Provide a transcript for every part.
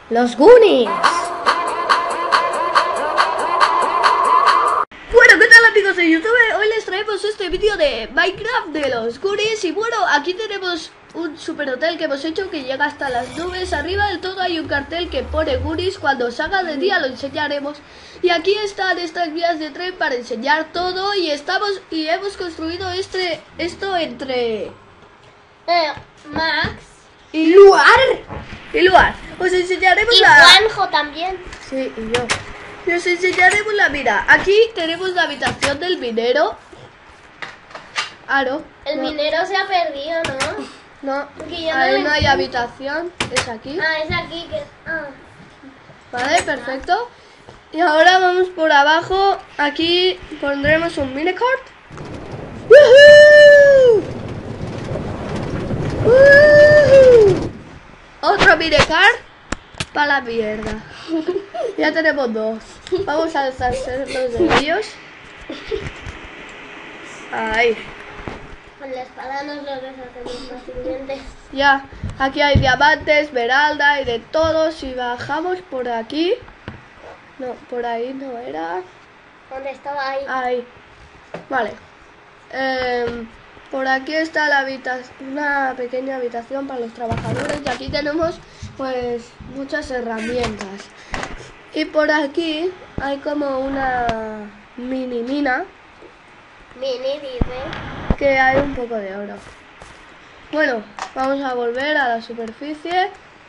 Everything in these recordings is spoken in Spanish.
Los Goonies. Bueno, ¿qué tal amigos de YouTube? Hoy les traemos este vídeo de Minecraft de los Goonies. Y bueno, aquí tenemos un super hotel que hemos hecho que llega hasta las nubes. Arriba del todo hay un cartel que pone Goonies. Cuando salga de día lo enseñaremos. Y aquí están estas vías de tren para enseñar todo. Y hemos construido esto entre Max y Luar. Os enseñaremos y Juanjo también. Sí, y yo. Y os enseñaremos la mira. Aquí tenemos la habitación del minero. Aro. El minero se ha perdido, ¿no? No, Porque yo ahí no no hay le- habitación. Es aquí. Ah, es aquí que... Vale, perfecto. Y ahora vamos por abajo. Aquí pondremos un minecart. ¡Woohoo! ¡Woohoo! Otro minecart para la mierda. Ya tenemos dos. Vamos a deshacernos de ellos. Ahí. Con la espada nos lo deshacemos fácilmente. Ya, aquí hay diamantes, esmeralda y de todo. Si bajamos por aquí. No, por ahí no era. ¿Dónde estaba ahí? Ahí. Vale. Por aquí está la una pequeña habitación para los trabajadores. Y aquí tenemos pues muchas herramientas. Y por aquí hay como una mini mina Mini dice. que hay un poco de oro. Bueno, vamos a volver a la superficie.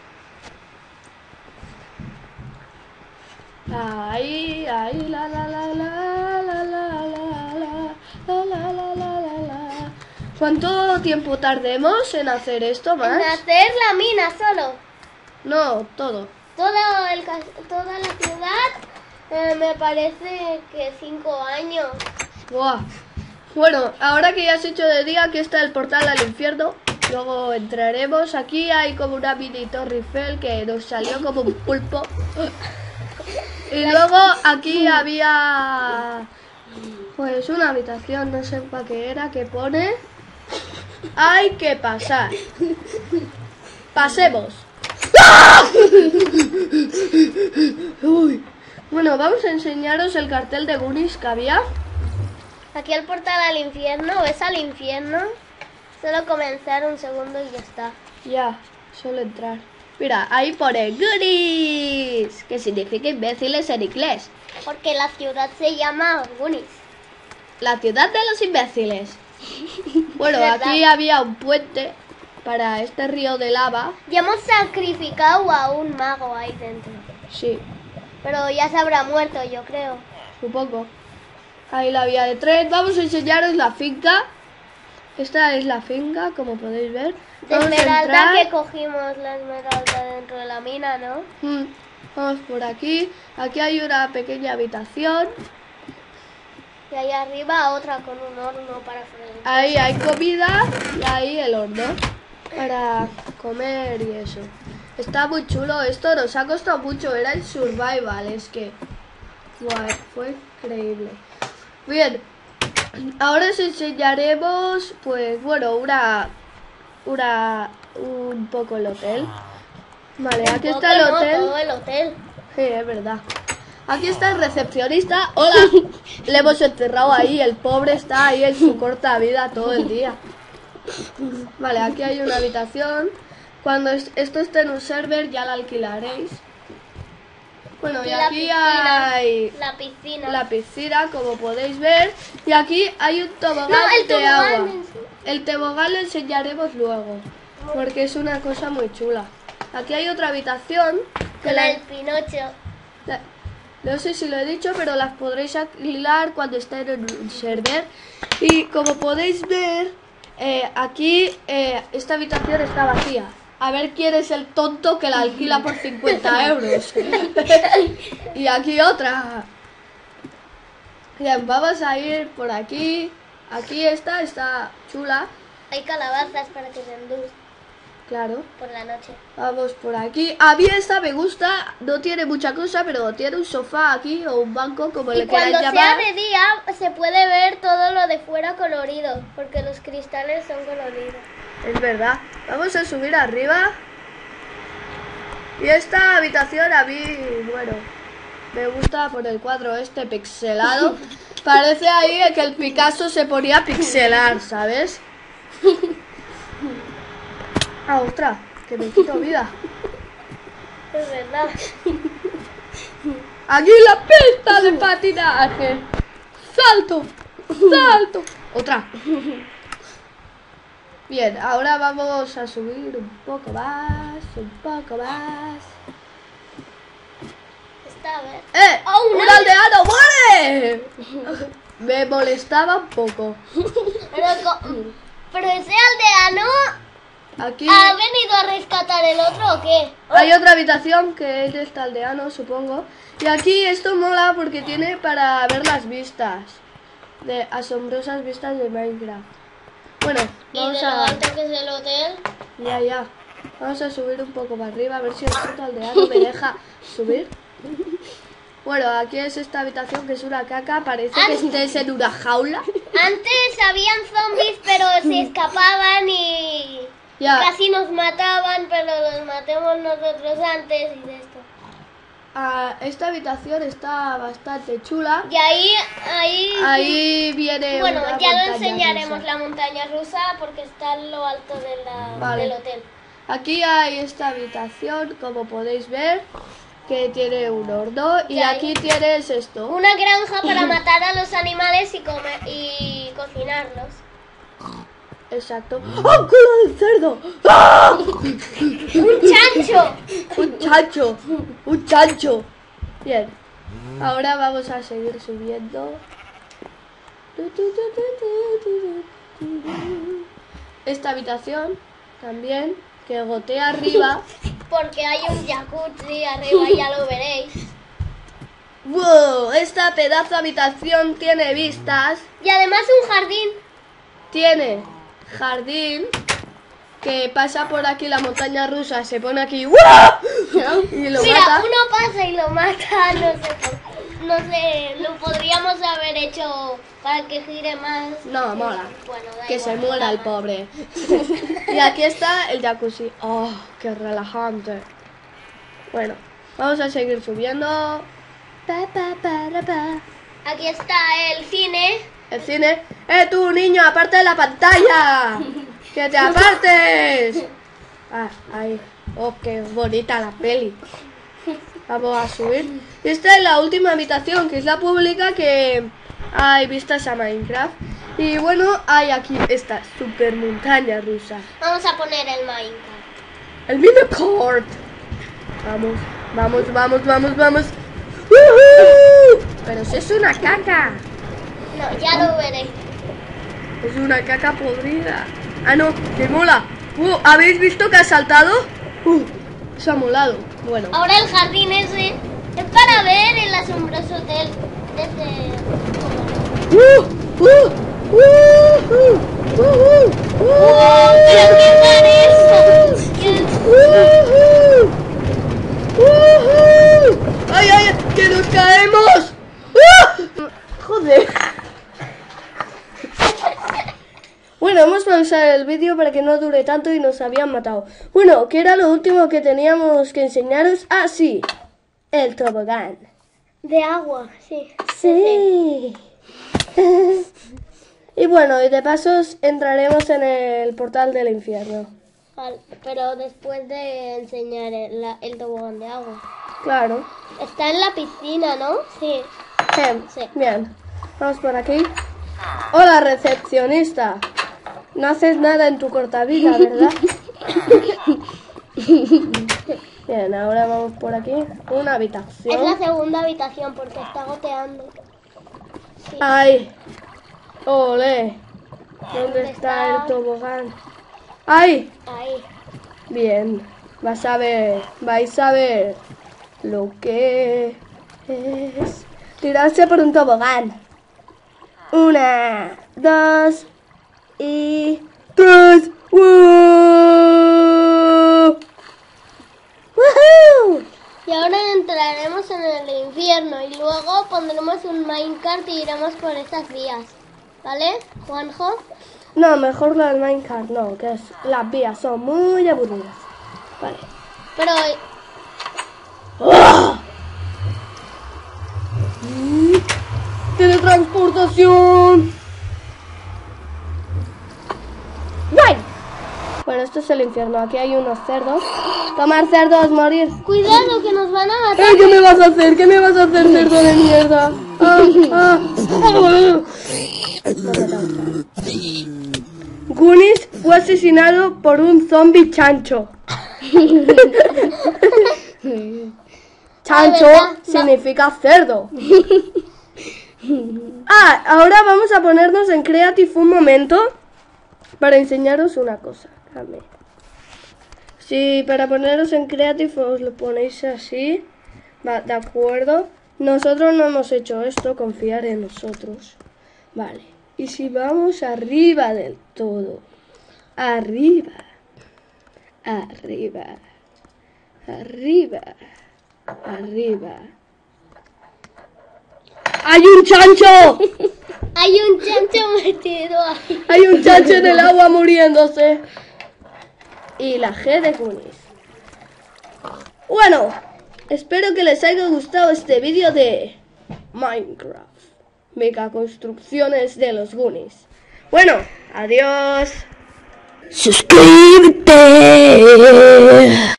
Ahí, la la la la la la la la la la la. ¿Cuánto tiempo tardemos en hacer esto En más? hacer la mina solo. No, todo. Toda la ciudad me parece que 5 años. Buah. Bueno, ahora que ya has hecho de día, aquí está el portal al infierno. Luego entraremos. Aquí hay como una mini Torre Eiffel que nos salió como un pulpo. Y luego aquí había pues una habitación, no sé para qué era, que pone hay que pasar. Pasemos. Uy. Bueno, vamos a enseñaros el cartel de Goonies que había. Aquí el portal al infierno. ¿Ves al infierno? Solo comenzar un segundo y ya está. Ya, solo entrar. Mira, ahí pone Goonies, que significa imbéciles en inglés. Porque la ciudad se llama Goonies. La ciudad de los imbéciles. Bueno, ¿Verdad? aquí había un puente para este río de lava. Ya hemos sacrificado a un mago ahí dentro. Sí, Pero ya se habrá muerto, yo creo. supongo. Ahí la vía de tren. Vamos a enseñaros la finca. Esta es la finca, como podéis ver. De Vamos a esmeralda entrar. que cogimos la esmeralda dentro de la mina, ¿no? Vamos por aquí. Aquí hay una pequeña habitación. Y ahí arriba otra con un horno para freír. Ahí hay comida y ahí el horno para comer y eso. Está muy chulo esto, nos ha costado mucho, era el survival, es que guay, fue increíble. Bien, ahora os enseñaremos, pues bueno, un poco el hotel. Vale, aquí está el No, hotel. todo el hotel. Sí, es verdad. Aquí está el recepcionista. Hola. Le hemos encerrado ahí. El pobre está ahí en su corta vida todo el día. Vale, aquí hay una habitación. Cuando esto esté en un server ya la alquilaréis. Bueno, y la aquí piscina. hay La piscina. la piscina, como podéis ver. Y aquí hay un tobogán No, el de tobogán agua. en sí. El tobogán lo enseñaremos luego, porque es una cosa muy chula. Aquí hay otra habitación que Con la... el Pinocho. No sé si lo he dicho, pero las podréis alquilar cuando estén en un server. Y como podéis ver, aquí esta habitación está vacía. A ver quién es el tonto que la alquila por 50 euros. Y aquí otra. Bien, vamos a ir por aquí. Aquí está chula. Hay calabazas para que se endulcen Claro. por la noche. Vamos por aquí. A mí esta me gusta, no tiene mucha cosa, pero tiene un sofá aquí o un banco, como Y le queráis cuando sea llamar. de día se puede ver todo lo de fuera colorido, porque los cristales son coloridos. Es verdad. Vamos a subir arriba. Y esta habitación a mí, bueno, me gusta por el cuadro este pixelado. Parece ahí que el Picasso se ponía a pixelar, ¿sabes? Ah, ostras, que me quito vida. Es verdad. Aquí la pista de patinaje. Salto, salto. Otra. Bien, ahora vamos a subir un poco más, un poco más. Está a ver. ¡Oh, un aldeano muere! Me molestaba un poco. Pero ese aldeano Aquí ha venido a rescatar el otro ¿o qué? hay otra habitación que es de este aldeano, supongo. Y aquí esto mola porque tiene para ver las vistas. De asombrosas vistas de Minecraft. Bueno, Y vamos de lo a... alto que es el hotel. Ya. Vamos a subir un poco para arriba a ver si el puto aldeano me deja subir. Bueno, aquí es esta habitación que es una caca. Parece que estés en una jaula. Antes habían zombies pero se escapaban y Ya. casi nos mataban, pero los matemos nosotros antes y de esto. Esta habitación está bastante chula. Y Ahí viene bueno, una ya lo montaña enseñaremos rusa. la montaña rusa porque está en lo alto de Vale. del hotel. Aquí hay esta habitación, como podéis ver, que tiene un horno. Y Ya, aquí tienes esto. Una granja para matar a los animales y cocinarlos. Exacto. ¡Oh, culo de cerdo! ¡Ah! ¡Un chancho! Un chancho. Un chancho. Bien. Ahora vamos a seguir subiendo. Esta habitación también, que gotea arriba. Porque hay un jacuzzi arriba, ya lo veréis. ¡Wow! Esta pedazo de habitación tiene vistas. Y además un jardín. Tiene jardín que pasa por aquí la montaña rusa, se pone aquí ¡wow! Y lo Mira, mata. uno pasa y lo mata, no sé, lo podríamos haber hecho para que gire más. No, mola. Bueno, da Que igual, se muera el mola. pobre. Y aquí está el jacuzzi. ¡Oh, qué relajante! Bueno, vamos a seguir subiendo. Pa, pa, para, pa. Aquí está el cine. El cine. Tú, niño, aparte de la pantalla! ¡Que te apartes! Ah, ahí. Oh, qué bonita la peli. Vamos a subir. Esta es la última habitación, que es la pública, que hay vistas a Minecraft. Y bueno, hay aquí esta super montaña rusa. Vamos a poner el Minecraft. El minecart. Vamos. ¡Woohoo! Pero si es una caca. No, ya lo veréis. Es una caca podrida. Ah, no, que mola. ¿Habéis visto que ha saltado? Eso ha molado. Bueno. Ahora el jardín ese es para ver el asombroso hotel desde... ¿Pero qué es eso? ¡Ay, que nos caemos! Joder. Bueno, hemos pausado el vídeo para que no dure tanto y nos habían matado. Bueno, ¿qué era lo último que teníamos que enseñaros? Ah, sí, el tobogán. De agua, sí. Sí. Y bueno, y de pasos entraremos en el portal del infierno. Vale, pero después de enseñar el tobogán de agua. Claro. Está en la piscina, ¿no? Sí. Sí. Bien. Vamos por aquí. Hola, recepcionista. No haces nada en tu corta vida, ¿verdad? Bien, ahora vamos por aquí. Una habitación. Es la segunda habitación porque está goteando. Sí. ¡Ay! ¡Ole! ¿Dónde está el tobogán? ¡Ay! Ahí. Bien. Vais a ver lo que es tirarse por un tobogán. 1, 2 y 3. ¡Woo! ¡Woohoo! Y ahora entraremos en el infierno y luego pondremos un minecart y iremos por esas vías. ¿Vale, Juanjo? No, mejor la del Minecraft, no, que las vías son muy aburridas. Vale. Pero ¡Teletransportación! ¡Ay! Bueno, esto es el infierno. Aquí hay unos cerdos. Tomar cerdos, morir. Cuidado, que nos van a matar. ¿Qué me vas a hacer? ¿Qué me vas a hacer, cerdo de mierda? Goonies fue asesinado por un zombie chancho. Chancho significa cerdo. Ahora vamos a ponernos en Creative un momento para enseñaros una cosa. Sí, para poneros en Creative os lo ponéis así. Va, de acuerdo. Nosotros no hemos hecho esto, confiar en nosotros. Vale. Y si vamos arriba del todo. Arriba. Arriba. Arriba. Arriba. ¡Hay un chancho! Hay un chancho metido ahí. Hay un chancho en el agua muriéndose. Y la G de Goonies. Bueno, espero que les haya gustado este vídeo de Minecraft. Mega construcciones de los Goonies. Bueno, adiós. Suscríbete.